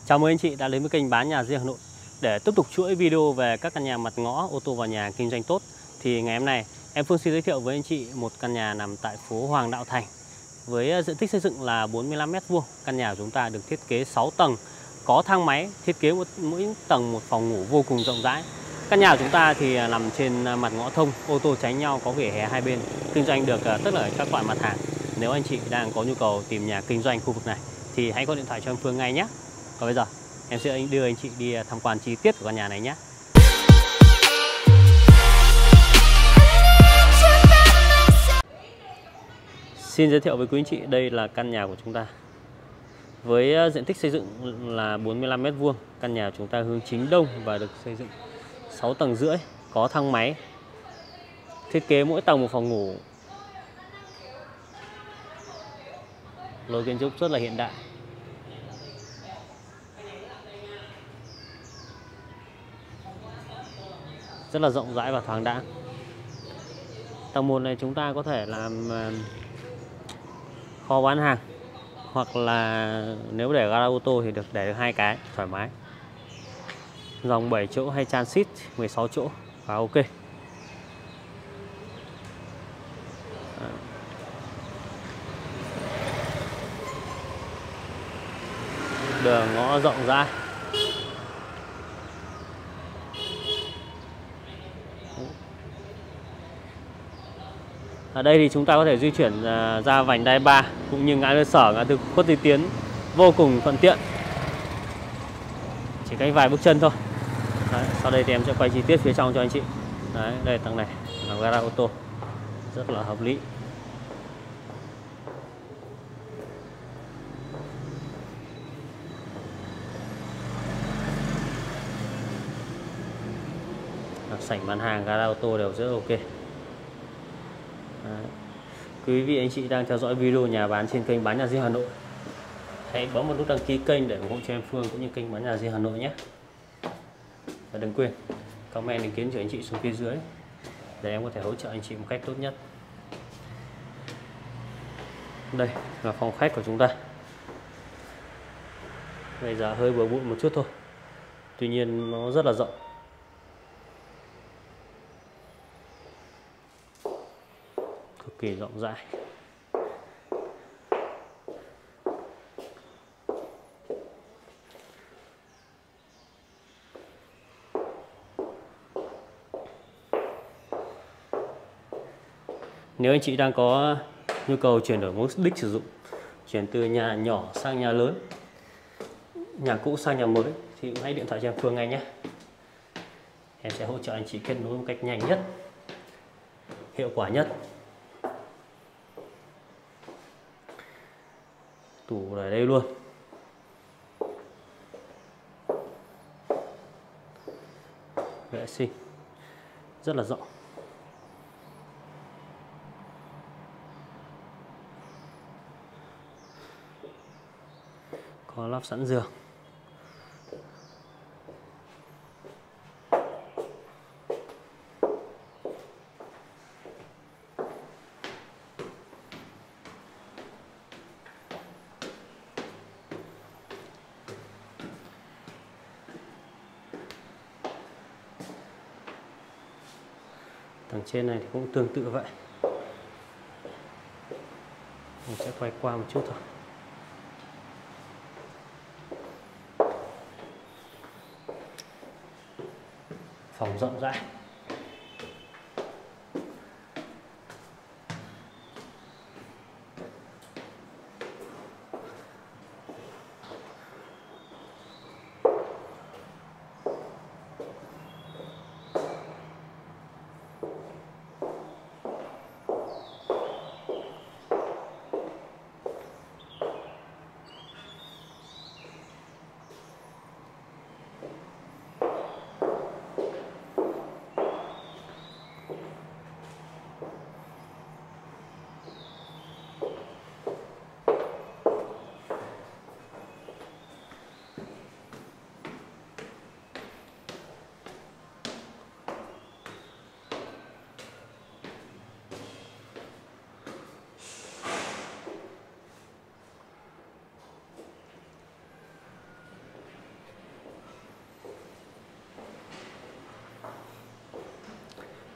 Chào mừng anh chị đã đến với kênh Bán Nhà Riêng Hà Nội. Để tiếp tục chuỗi video về các căn nhà mặt ngõ ô tô vào nhà kinh doanh tốt, thì ngày hôm nay em Phương xin giới thiệu với anh chị một căn nhà nằm tại phố Hoàng Đạo Thành với diện tích xây dựng là 45 m². Căn nhà của chúng ta được thiết kế 6 tầng, có thang máy, thiết kế mỗi tầng một phòng ngủ vô cùng rộng rãi. Căn nhà của chúng ta thì nằm trên mặt ngõ thông, ô tô tránh nhau, có vỉa hè hai bên, kinh doanh được tất cả các loại mặt hàng. Nếu anh chị đang có nhu cầu tìm nhà kinh doanh khu vực này thì hãy gọi điện thoại cho em Phương ngay nhé. Còn bây giờ em sẽ đưa anh chị đi tham quan chi tiết của căn nhà này nhé. Xin giới thiệu với quý anh chị, đây là căn nhà của chúng ta. Với diện tích xây dựng là 45 m², căn nhà của chúng ta hướng chính đông và được xây dựng 6 tầng rưỡi, có thang máy. Thiết kế mỗi tầng một phòng ngủ. Lối kiến trúc rất là hiện đại. Rất là rộng rãi và thoáng đãng. Tầng 1 này chúng ta có thể làm kho bán hàng, hoặc là nếu để gara ô tô thì để được 2 cái thoải mái. Dòng 7 chỗ hay transit 16 chỗ và ok. Đường ngõ rộng rãi. Ở đây thì chúng ta có thể di chuyển ra vành đai 3 cũng như ngã tư Sở, ngã tư Khuất Duy Tiến vô cùng thuận tiện. Chỉ cách vài bước chân thôi. Đấy, sau đây thì em sẽ quay chi tiết phía trong cho anh chị. Đấy, đây tầng này là gara ô tô, rất là hợp lý. Sảnh bán hàng, gara ô tô đều rất ok. Đấy. Quý vị anh chị đang theo dõi video nhà bán trên kênh Bán Nhà Riêng Hà Nội, hãy bấm một nút đăng ký kênh để ủng hộ cho em Phương cũng như kênh Bán Nhà Riêng Hà Nội nhé. Và đừng quên comment ý kiến của anh chị xuống phía dưới để em có thể hỗ trợ anh chị một cách tốt nhất. Đây là phòng khách của chúng ta. Bây giờ hơi bừa bộn một chút thôi, tuy nhiên nó rất là rộng. Cực kỳ rộng rãi. Nếu anh chị đang có nhu cầu chuyển đổi mục đích sử dụng, chuyển từ nhà nhỏ sang nhà lớn, nhà cũ sang nhà mới, thì hãy điện thoại cho em Phương ngay nhé. Em sẽ hỗ trợ anh chị kết nối một cách nhanh nhất, hiệu quả nhất. Tủ ở đây luôn. Vệ sinh rất là rộng. Có lắp sẵn giường. Tầng trên này thì cũng tương tự vậy. Mình sẽ quay qua một chút thôi. Phòng rộng rãi.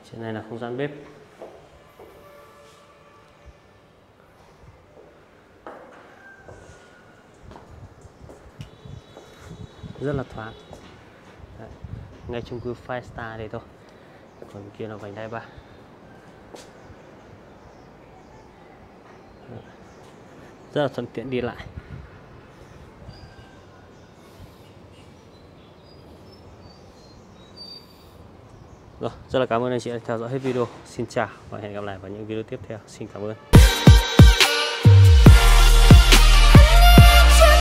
Trên này là không gian bếp. Rất là thoáng. Đấy, ngay chung cư Five Star đây thôi. Còn bên kia là vành đai 3. Rất là thuận tiện đi lại. Rồi, rất là cảm ơn anh chị đã theo dõi hết video. Xin chào và hẹn gặp lại vào những video tiếp theo. Xin cảm ơn.